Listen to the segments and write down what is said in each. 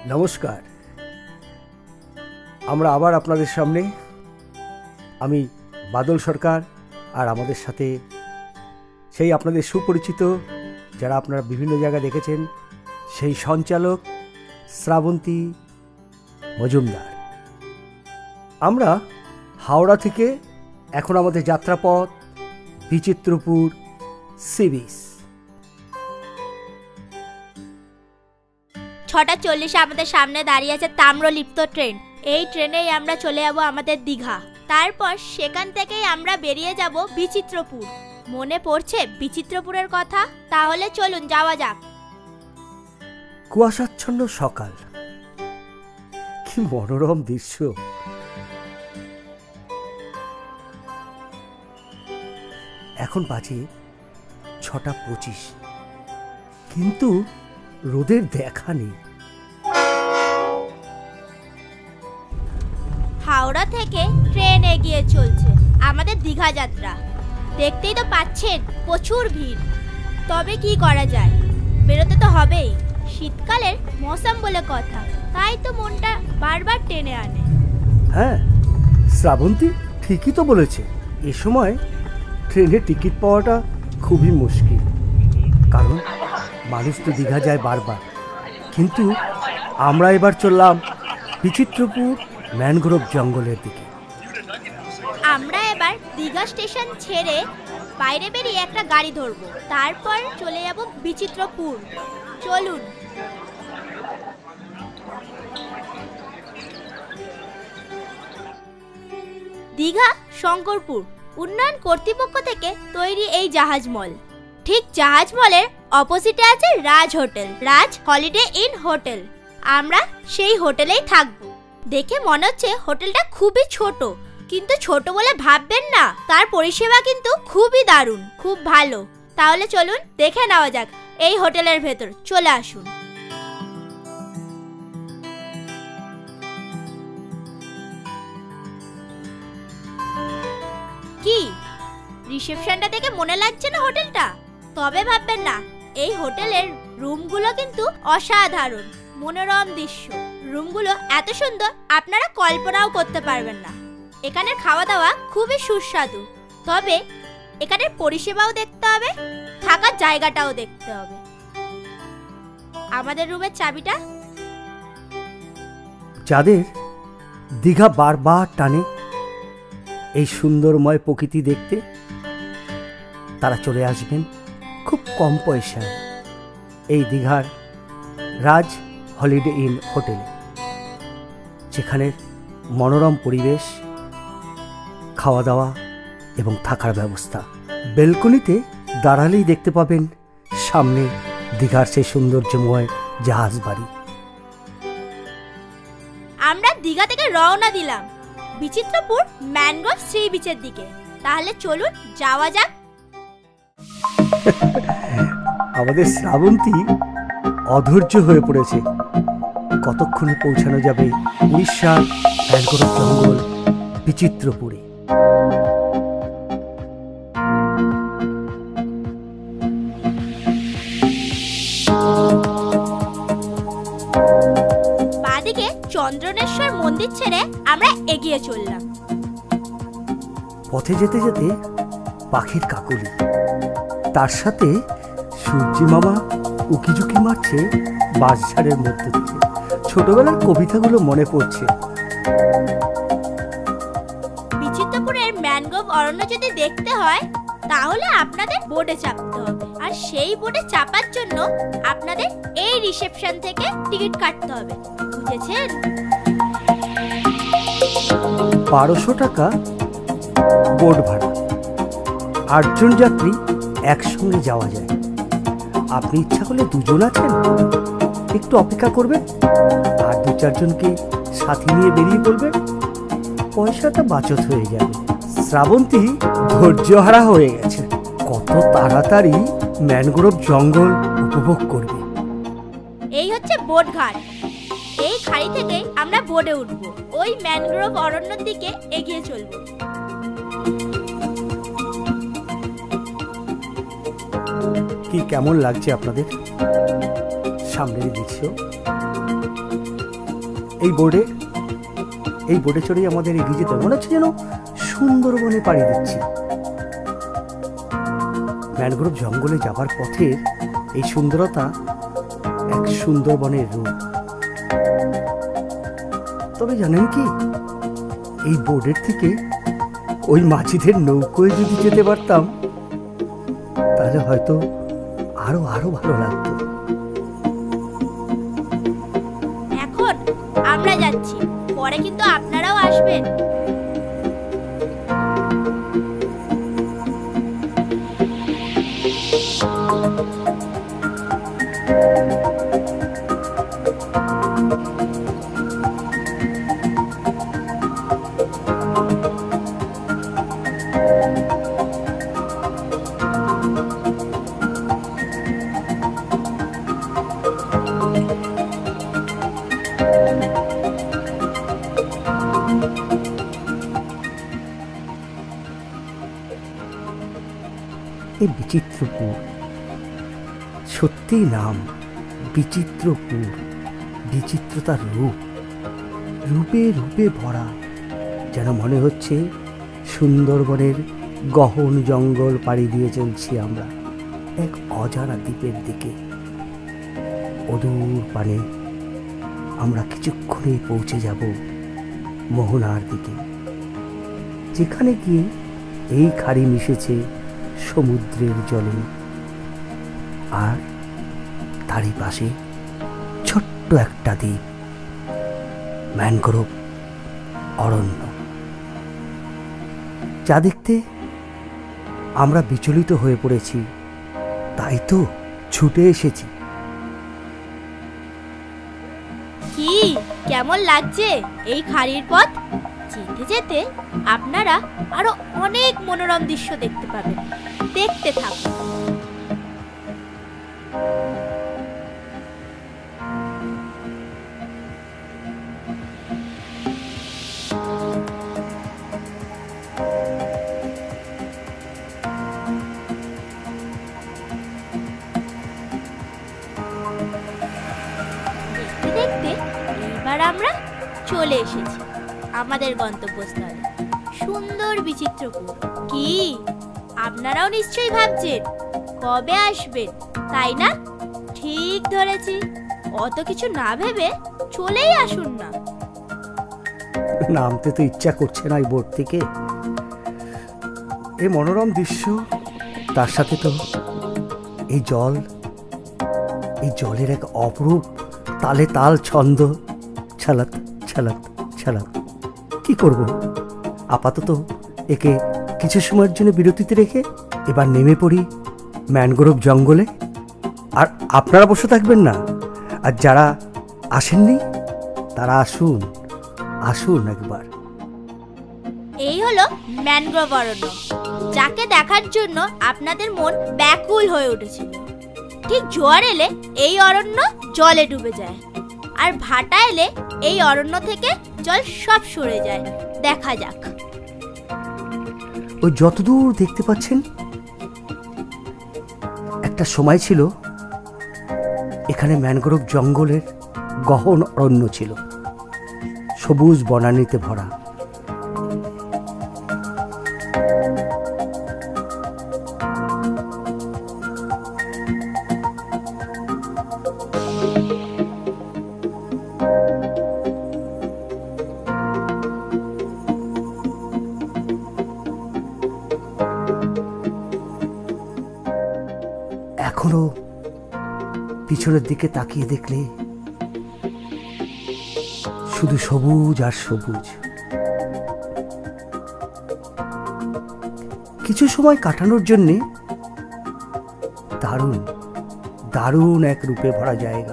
নমস্কার, আমরা আবার আপনাদের সামনে। আমি বাদল সরকার, আর আমাদের সাথে সেই আপনাদের সুপরিচিত, যারা আপনারা বিভিন্ন জায়গায় দেখেছেন, সেই সঞ্চালক শ্রাবন্তী মজুমদার। আমরা হাওড়া থেকে এখন আমাদের যাত্রাপথ বিচিত্রপুর সি বিচ। 6:40 আমাদের সামনে দাঁড়িয়ে আছে তাম্রলিপ্ত ট্রেন। এই ট্রেনেই আমরা চলে যাব আমাদের দীঘা। তারপর সেখান থেকেই আমরা বেরিয়ে যাব বিচিত্রপুর। মনে পড়ছে বিচিত্রপুরের কথা? তাহলে চলুন যাওয়া যাক। কুয়াশাচ্ছন্ন সকাল, কি মনোরম দৃশ্য। এখন বাজে 6:25, কিন্তু রোদের দেখা নেই। হাওড়া থেকে ট্রেন এগিয়ে চলছে আমাদের দীঘা যাত্রা। দেখতেই তো পাচ্ছেন প্রচুর ভিড়। তবে কি করা যায়, বেরোতে তো হবেই। শীতকালের মৌসুম বলে কথা, তাই তো মনটা বারবার টেনে আনে। হ্যাঁ, শ্রাবন্তী ঠিকই তো বলেছে। এ সময় ট্রেনের টিকিট পাওয়াটা খুবই মুশকিল, কারণ মানুষ তো দীঘা যায় বারবার। কিন্তু আমরা এবার চললাম বিচিত্রপুর ম্যানগ্রোভ জঙ্গলের দিকে। আমরা এবার দীঘা স্টেশন ছেড়ে বাইরে বেরিয়ে একটা গাড়ি ধরবো, তারপর চলে যাব বিচিত্রপুর। চলুন। দীঘা শঙ্করপুর উন্নয়ন কর্তৃপক্ষ থেকে তৈরি এই জাহাজমল। ঠিক জাহাজমলের অপোজিটে আছে Raj hotel, Raj Holiday Inn hotel. আমরা সেই হোটেলেই থাকবো। দেখে মনে হচ্ছে হোটেলটা খুবই ছোট, কিন্তু ছোট বলে ভাববেন না, তার পরিষেবা কিন্তু খুবই দারুণ, খুব ভালো। তাহলে চলুন দেখে নেওয়া যাক এই হোটেলের ভেতর। চলে আসুন। কি রিসেপশনটা দেখে মনে লাগছে না হোটেলটা? তবে ভাববেন না, এই হোটেলের রুমগুলো কিন্তু অসাধারণ, মনোরম দৃশ্য। রুমগুলো এত সুন্দর আপনারা কল্পনাও করতে পারবেন না। এখানের খাওয়া দাওয়া খুবই সুস্বাদু। তবে এখানের পরিষেবাও দেখতে হবে, থাকার জায়গাটাও দেখতে হবে। আমাদের রুমের চাবিটা। যাদের দীঘা বারবার টানে এই সুন্দরময় প্রকৃতি দেখতে, তারা চলে আসবেন খুব কম পয়সায় এই দীঘার রাজ হলিডে ইন হোটেলে, যেখানে মনোরম পরিবেশ, খাওয়া দাওয়া এবং থাকার ব্যবস্থা। বেলকনিতে দাঁড়ালেই দেখতে পাবেন সামনে দীঘার সেই সৌন্দর্যময় জাহাজ বাড়ি। আমরা দীঘা থেকে রওনা দিলাম বিচিত্রপুর ম্যানগ্রোভ সি বিচের দিকে। তাহলে চলুন যাওয়া যাক। আমাদের শ্রাবন্তী অধৈর্য হয়ে পড়েছে, কতক্ষণে পৌঁছানো যাবে উড়িষ্যার ম্যানগ্রোভ জঙ্গল বিচিত্রপুরে। বাদিকে চন্দ্রনেশ্বর মন্দির ছেড়ে আমরা এগিয়ে চললাম। পথে যেতে যেতে পাখির কাকলি, তার সাথে সূর্যি মামা উকিঝুঁকি মারছে বাঁশঝাড়ের মধ্যে থেকে। ছোটবেলার কবিতাগুলো মনে পড়ছে। বিচিত্রপুরের ম্যানগ্রোভ অরণ্য যদি দেখতে হয়, তাহলে আপনাদের বোটে চাপতে হবে। আর সেই বোটে চাপার জন্য আপনাদের এই রিসেপশন থেকে টিকিট কাটতে হবে, বুঝেছেন? 1200 টাকা বোট ভাড়া। 8 জন যাত্রী একসঙ্গে যাওয়া যায়। আপনি ইচ্ছা করলে 2 জন আছেন, একটু অপেক্ষা করবেন, আর 2-4 জনকে সাথে নিয়ে বেরিয়ে পড়বেন, পয়সাটা বাঁচত হয়ে যাবে। শ্রাবন্তী ধৈর্যহারা হয়ে গেছে, কত তাড়াতাড়ি ম্যানগ্রোভ জঙ্গল উপভোগ করবে। এই হচ্ছে বোট ঘাট। এই খাড়ি থেকে আমরা বোটে উঠব, ওই ম্যানগ্রোভ অরণ্যের দিকে এগিয়ে চলব। কি কেমন লাগছে আপনাদের সামনের দৃশ্য? এই বোটে চড়েই আমাদের এগিয়ে যেতে মনে হচ্ছে যেন সুন্দরবনে পাড়ি দিচ্ছি। ম্যানগ্রোভ জঙ্গলে যাবার পথের এই সুন্দরতা এক সুন্দরবনের রূপ। তবে জানেন কি, এই বোটের থেকে ওই মাঝিদের নৌকোয় যদি যেতে পারতাম তাহলে হয়তো আরো ভালো লাগতো। এখন আমরা যাচ্ছি, পরে কিন্তু আপনারাও আসবেন। এই বিচিত্রপুর, সত্যিই নাম বিচিত্রপুর। বিচিত্রতার রূপে রূপে ভরা, যেন মনে হচ্ছে সুন্দরবনের গহন জঙ্গল পাড়ি দিয়ে চলছি আমরা এক অজানা দ্বীপের দিকে। অদূর পানে আমরা কিছুক্ষণেই পৌঁছে যাব মোহনার দিকে, যেখানে গিয়ে এই খাড়ি মিশেছে সমুদ্রের জলে, আর তারই পাশে ছোট্ট একটা দ্বীপ, ম্যানগ্রোভ অরণ্য, যা দেখতে আমরা বিচলিত হয়ে পড়েছি। তাই তো ছুটে এসেছি। কি কেমন লাগছে এই খাড়ির পথ? যেতে যেতে আপনারা আরো অনেক মনোরম দৃশ্য দেখতে পাবেন। দেখতে থাকুন। দেখতে দেখতে এবার আমরা চলে এসেছি আমাদের গন্তব্যস্থলে, সুন্দর বিচিত্রপুর। কি আপনারাও নিশ্চয়ই ভাবছেন কবে আসবেন, তাই না? ঠিক ধরেছি, অত কিছু না ভেবে চলেই আসুন না। নামতে তো ইচ্ছা করছে না এই বোট থেকে। এই মনোরম দৃশ্য, তার সাথে তো এই জলের এক অপরূপ তালে তাল ছন্দ, ছালাত ছালাত ছালাত। কি করব, আপাতত একে কিছু সময়ের জন্য বিরতিতে রেখে এবার নেমে পড়ি ম্যানগ্রোভ জঙ্গলে। আর আপনারা বসে থাকবেন না, আর যারা আসেননি তারা আসুন একবার। এই হলো ম্যানগ্রোভ অরণ্য, যাকে দেখার জন্য আপনাদের মন ব্যাকুল হয়ে উঠেছিল। ঠিক জোয়ার এলে এই অরণ্য জলে ডুবে যায়, আর ভাটা এলে এই অরণ্য থেকে জল সব সরে যায়। দেখা যাক। ওই যতদূর দেখতে পাচ্ছেন, একটা সময় ছিল এখানে ম্যানগ্রোভ জঙ্গলের গহন অরণ্য ছিল, সবুজ বনানীতে ভরা। এখনো পিছনের দিকে তাকিয়ে দেখলে শুধু সবুজ আর সবুজ। কিছু সময় কাটানোর জন্যে দারুণ এক রূপে ভরা জায়গা।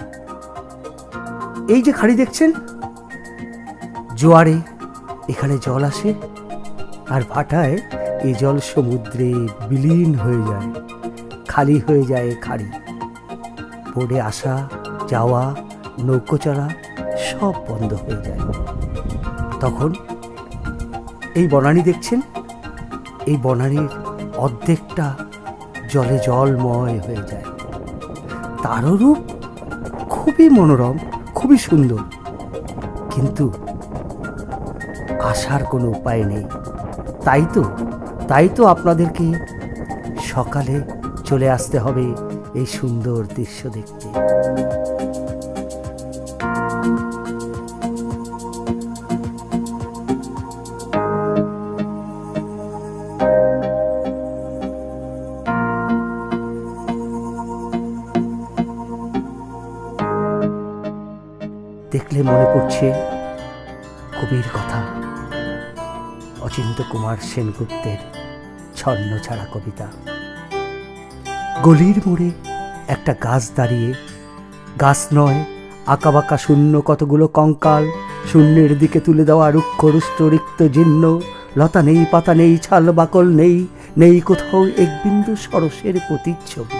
এই যে খাড়ি দেখছেন, জোয়ারে এখানে জল আসে, আর ভাটায় এই জল সমুদ্রে বিলীন হয়ে যায়, খালি হয়ে যায় খাড়ি। বোটে আসা যাওয়া, নৌকো চলা সব বন্ধ হয়ে যায়। তখন এই বনানী দেখছেন, এই বনানীর অর্ধেকটা জলে জলময় হয়ে যায়। তারও রূপ খুবই মনোরম, খুবই সুন্দর। কিন্তু আসার কোনো উপায় নেই। তাই তো আপনাদেরকে সকালে চলে আসতে হবে এই সুন্দর দৃশ্য দেখতে। দেখলে মনে পড়ছে কবির কথা, অচিন্ত কুমার সেনগুপ্তের ছন্ন ছাড়া কবিতা। গলির মোড়ে একটা গাছ দাঁড়িয়ে, গাছ নয় আঁকাবাঁকা শূন্য কতগুলো কঙ্কাল, শূন্যের দিকে তুলে দেওয়া রুক্ষ রুষ্ট রিক্ত জীর্ণ, লতা নেই, পাতা নেই, ছাল বাকল নেই, নেই কোথাও এক বিন্দু সরসের প্রতিচ্ছবি।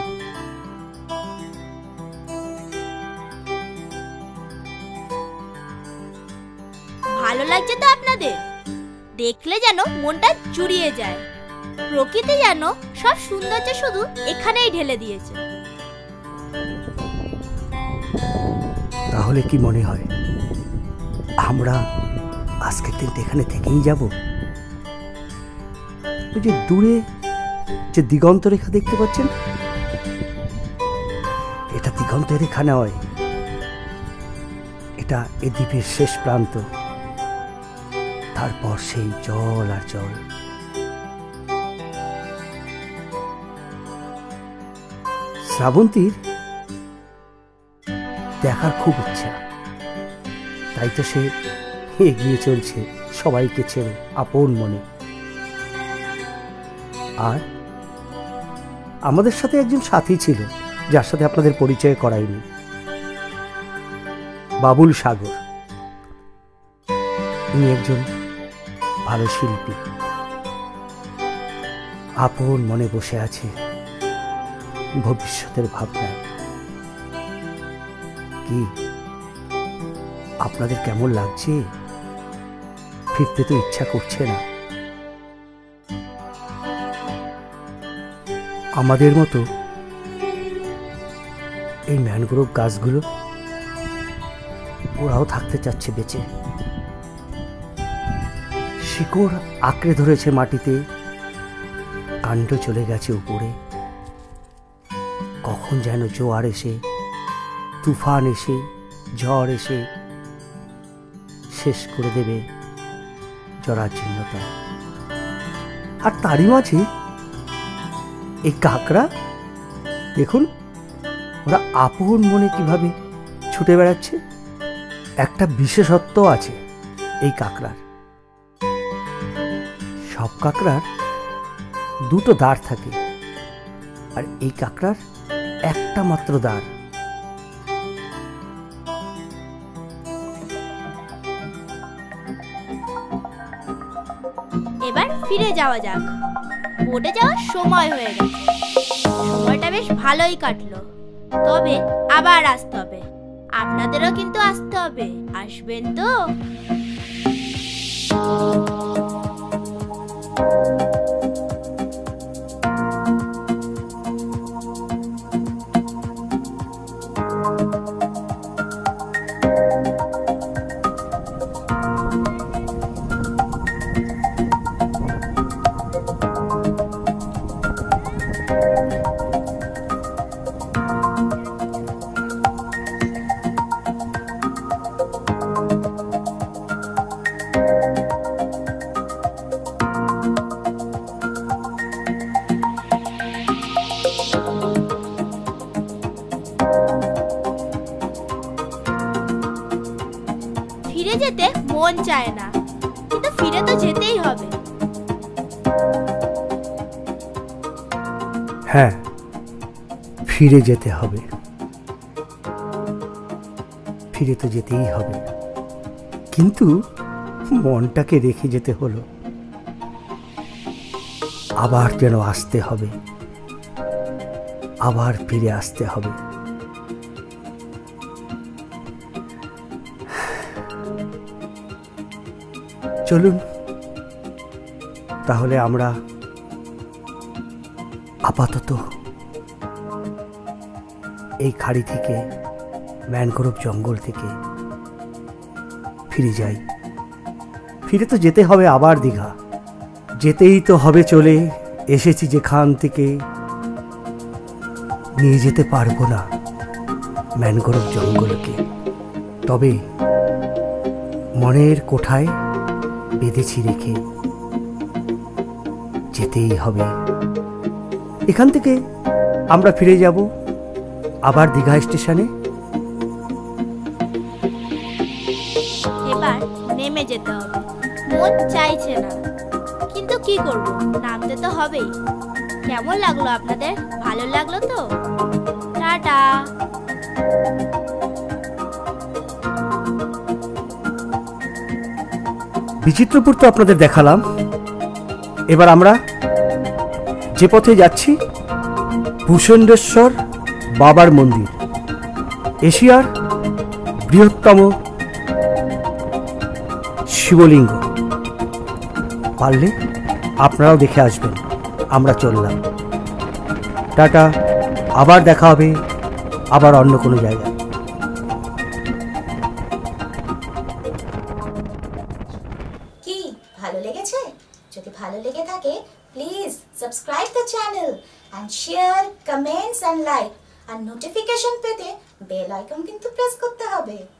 ভালো লাগছে তো আপনাদের? দেখলে যেন মনটা জুড়িয়ে যায়। প্রকৃতি যেন সব সৌন্দর্য শুধু এখানেই ঢেলে দিয়েছে। তাহলে কি মনে হয় আমরা আজকের দিনটা এখানে থেকেই যাব? ওই যে দূরে যে দিগন্ত রেখা দেখতে পাচ্ছেন, এটা দিগন্ত রেখা নয়, এটা এ দ্বীপের শেষ প্রান্ত। তারপর সেই জল আর জল। শ্রাবন্তীর দেখার খুব ইচ্ছা, তাই তো সে এগিয়ে চলছে সবাইকে ছেড়ে আপন মনে। আর আমাদের সাথে একজন সাথী ছিল যার সাথে আপনাদের পরিচয় করাইনি, বাবুল সাগর। ইনি একজন ভালো শিল্পী, আপন মনে বসে আছে ভবিষ্যতের ভাবনায়। কি আপনাদের কেমন লাগছে? ফিরতে তো ইচ্ছা করছে না। আমাদের মতো এই ম্যানগ্রোভ গাছগুলো, ওরাও থাকতে চাচ্ছে বেঁচে। শিকড় আঁকড়ে ধরেছে মাটিতে, কাণ্ড চলে গেছে উপরে। কখন যেন জোয়ার এসে, তুফান এসে, ঝড় এসে শেষ করে দেবে জরাজীর্ণতা। আর তারই মাঝে এই কাকড়া দেখুন, ওরা আপন মনে কিভাবে ছুটে বেড়াচ্ছে। একটা বিশেষত্ব আছে এই কাকড়ার। সব কাকড়ার দুটো দাঁড় থাকে, আর এই কাকড়ার একটা মাত্র দাঁড়। এবার ফিরে যাওয়া যাক। বোটে যাওয়ার সময় হয়ে গেছে। সময়টা বেশ ভালোই কাটলো, তবে আবার আসতে হবে। আপনাদেরও কিন্তু আসতে হবে। আসবেন তো? ফিরে যেতে মন চায় না, কিন্তু ফিরে তো যেতেই হবে। হ্যাঁ, ফিরে যেতে হবে, ফিরে তো যেতেই হবে, কিন্তু মনটাকে রেখে যেতে হলো। আবার যেন আসতে হবে, আবার ফিরে আসতে হবে। চলুন তাহলে আমরা আপাতত এই খাড়ি থেকে, ম্যানগ্রোভ জঙ্গল থেকে ফিরে যাই। ফিরে তো যেতে হবে আবার দীঘা, যেতেই তো হবে চলে, এসেছি যেখান থেকে। নিয়ে যেতে পারবো না ম্যানগ্রোভ জঙ্গলকে, তবে মনের কোঠায় বেঁধেছি রেখে যেতেই হবে। এখান থেকে আমরা ফিরে যাব আবার দীঘা স্টেশনে। এবার নেমে যেতে হবে, মন চাইছে না, কিন্তু কি করব, নামতে তো হবেই। কেমন লাগলো আপনাদের? ভালো লাগলো তো? টাটা। বিচিত্রপুর তো আপনাদের দেখালাম, এবার আমরা যে পথে যাচ্ছি ভূষণ্ডেশ্বর বাবার মন্দির, এশিয়ার বৃহত্তম শিবলিঙ্গ। পারলে আপনারাও দেখে আসবেন। আমরা চললাম, টাটা, আবার দেখা হবে আবার অন্য কোনো জায়গায়। কি ভালো লেগেছে? যদি ভালো লেগে থাকে please subscribe the channel and share, comments and like, আর নোটিফিকেশন পেতে বেল আইকন কিন্তু প্রেস করতে হবে।